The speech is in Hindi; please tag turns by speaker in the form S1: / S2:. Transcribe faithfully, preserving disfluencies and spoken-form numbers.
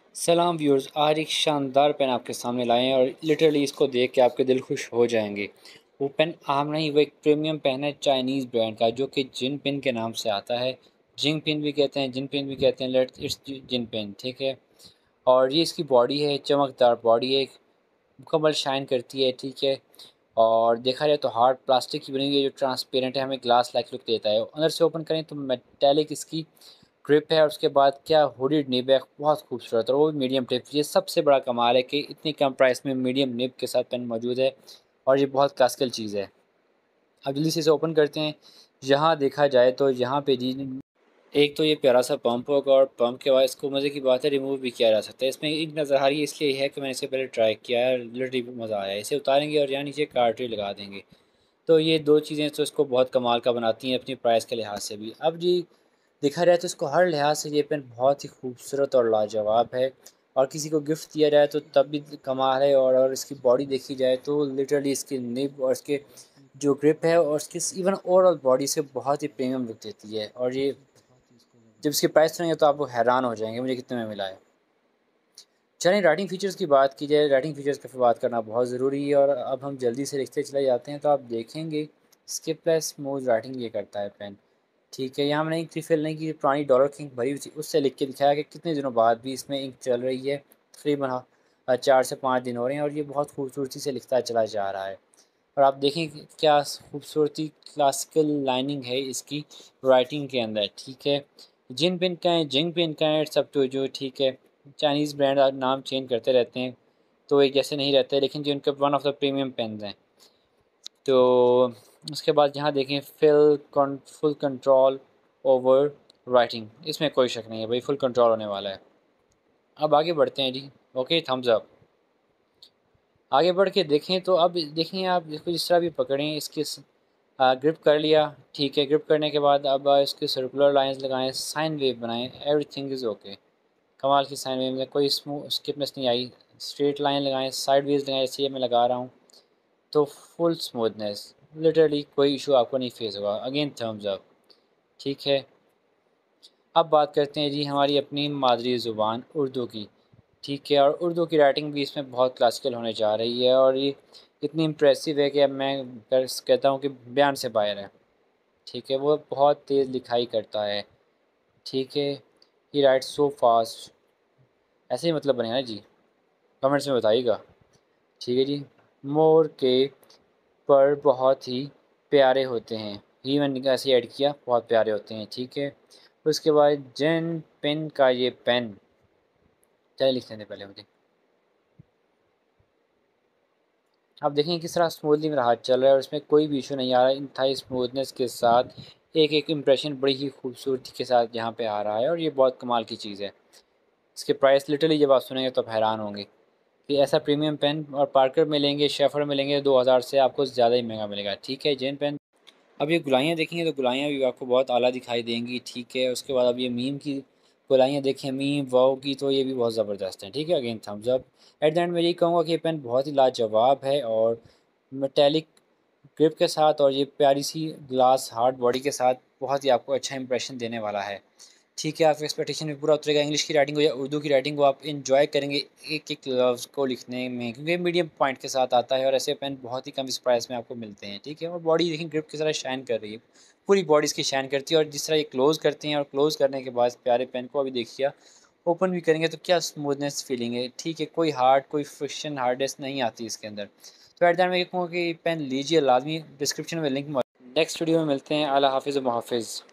S1: सलाम व्यूअर्स, आज एक शानदार पेन आपके सामने लाए हैं और लिटरली इसको देख के आपके दिल खुश हो जाएंगे। वो पेन आम नहीं, वो एक प्रीमियम पेन है चाइनीज़ ब्रांड का, जो कि जिन पेन के नाम से आता है। जिंग पेन भी कहते हैं, जिन पेन भी कहते हैं, लेट्स इट्स जिन पेन, ठीक है। और ये इसकी बॉडी है, चमकदार बॉडी है, मुकम्मल शाइन करती है, ठीक है। और देखा जाए तो हार्ड प्लास्टिक की बनी हुई है, जो ट्रांसपेरेंट है, हमें ग्लास लाइक लुक देता है। अंदर से ओपन करें तो मेटेलिक इसकी ग्रिप है, और उसके बाद क्या हुडीड निब है, बहुत खूबसूरत, और वो भी मीडियम टिप। ये सबसे बड़ा कमाल है कि इतनी कम प्राइस में मीडियम निब के साथ पेन मौजूद है, और ये बहुत क्लासिकल चीज़ है। अब जल्दी से इसे ओपन करते हैं। यहाँ देखा जाए तो यहाँ पे जी एक तो ये प्यारा सा पंप होगा, और पंप के बाद इसको मज़े की बात है रिमूव भी किया जा सकता है। इसमें एक नज़र आ रही है, इसलिए है कि मैंने इससे पहले ट्राई किया है, लिटरली मज़ा आया। इसे उतारेंगे और यहाँ नीचे कार्ट्रिज लगा देंगे। तो ये दो चीज़ें तो इसको बहुत कमाल का बनाती हैं अपनी प्राइस के लिहाज से भी। अब जी देखा जाए तो इसको हर लिहाज से ये पेन बहुत ही खूबसूरत और लाजवाब है, और किसी को गिफ्ट दिया जाए तो तब भी कमाल है। और और इसकी बॉडी देखी जाए तो लिटरली इसकी निब और इसके जो ग्रिप है और इसकी इवन ओवरऑल बॉडी से बहुत ही प्रीमियम लुक देती है। और ये जब इसकी प्राइस सुनेंगे तो आप वो हैरान हो जाएंगे मुझे कितने में मिला है। चलिए राइटिंग फ़ीचर्स की बात की जाए, राइटिंग फ़ीचर्स की बात करना बहुत ज़रूरी है, और अब हम जल्दी से लिखते चले जाते हैं। तो आप देखेंगे स्किपलेस स्मूथ राइटिंग ये करता है पेन, ठीक है। यहाँ मैंने इंक रिफ़िल नहीं की, पुरानी डॉलर की इंक भरी हुई थी, उससे लिख के दिखाया कि कितने दिनों बाद भी इसमें इंक चल रही है। तकरीबन हाँ, चार से पाँच दिन हो रहे हैं, और ये बहुत खूबसूरती से लिखता चला जा रहा है। और आप देखें कि क्या खूबसूरती, क्लासिकल लाइनिंग है इसकी राइटिंग के अंदर, ठीक है। जिन पेन का है, जिंग पेन का है, सब तो जो ठीक है। चाइनीज़ ब्रांड नाम चेंज करते रहते हैं, तो एक जैसे नहीं रहते, लेकिन जो उनके one of the premium pens हैं। तो उसके बाद यहाँ देखें fill full control over writing, इसमें कोई शक नहीं है भाई, फुल कंट्रोल होने वाला है। अब आगे बढ़ते हैं जी। Okay, Thums up. आगे बढ़ के देखें तो अब देखें आप इसको जिस तरह भी पकड़ें, इसके ग्रिप कर लिया, ठीक है। ग्रिप करने के बाद अब इसके सर्कुलर लाइंस लगाएं, साइन वेव बनाएं, एवरीथिंग इज़ ओके। कमाल की साइन वेव में कोई स्मूथ स्किपनेस नहीं आई। स्ट्रेट लाइन लगाएं, साइड वेज लगाएं, जैसे ये मैं लगा रहा हूँ, तो फुल स्मूथनेस, लिटरली कोई इशू आपको नहीं फेस होगा। अगेन थम्स अप, ठीक है। अब बात करते हैं जी हमारी अपनी मादरी ज़ुबान उर्दू की, ठीक है। और उर्दू की राइटिंग भी इसमें बहुत क्लासिकल होने जा रही है, और ये इतनी इम्प्रेसिव है कि अब मैं कर कहता हूँ कि बयान से बाहर है, ठीक है। वो बहुत तेज़ लिखाई करता है, ठीक है। ही राइट सो फास्ट, ऐसे ही मतलब बनेगा ना जी, कमेंट्स में बताइएगा, ठीक है जी। मोर के पर बहुत ही प्यारे होते हैं, ही मैंने ऐसे ऐड किया, बहुत प्यारे होते हैं, ठीक है। उसके बाद जेन पेन का ये पेन, चलिए लिख लेते पहले मुझे। आप देखेंगे किस तरह स्मूथली मेरा हाथ चल रहा है, और इसमें कोई भी इशू नहीं आ रहा है। इंतहाई स्मूथनेस के साथ एक एक इम्प्रेशन बड़ी ही खूबसूरती के साथ यहाँ पे आ रहा है, और ये बहुत कमाल की चीज़ है। इसके प्राइस लिटरली जब आप सुनेंगे तो आप हैरान होंगे कि ऐसा प्रीमियम पेन और पार्कर में लेंगे, शेफर में लेंगे, दो हज़ार से आपको ज़्यादा ही महंगा मिलेगा, ठीक है। Zen pen. अब ये गुलाइयाँ देखेंगे तो गुलाइयाँ भी आपको बहुत आला दिखाई देंगी, ठीक है। उसके बाद अब ये मीम की गुलाइयाँ देखें, मीम वाओ की, तो ये भी बहुत ज़बरदस्त हैं, ठीक है। Again thumbs up. At the end मैं यही कहूँगा कि ये पेन बहुत ही लाजवाब है, और मेटेलिक ग्रिप के साथ और ये प्यारी सी ग्लास हार्ड बॉडी के साथ बहुत ही आपको अच्छा इंप्रेशन देने वाला है, ठीक है। आपकी एक्सपेक्टेशन भी पूरा उतरेगा। इंग्लिश की राइटिंग हो या उर्दू की राइटिंग को आप इन्जॉय करेंगे एक एक लफ्ज़ को लिखने में, क्योंकि मीडियम पॉइंट के साथ आता है, और ऐसे पेन बहुत ही कम इस प्राइस में आपको मिलते हैं, ठीक है। और बॉडी देखिए ग्रिप की तरह शाइन कर रही है, पूरी बॉडी इसकी शाइन करती है। और जिस तरह ये क्लोज़ करते हैं, और क्लोज़ करने के बाद प्यारे पेन को अभी देखिए ओपन भी करेंगे तो क्या स्मूथनेस फीलिंग है, ठीक है। कोई हार्ड, कोई फ्रिक्शन, हार्डनेस नहीं आती इसके अंदर। तो एट द एंड मैं ये कहूँगा कि पेन लीजिए लाजमी, डिस्क्रिप्शन में लिंक। नेक्स्ट वीडियो में मिलते हैं। अल्लाह हाफिज़ व मुहफ़्फ़िज़।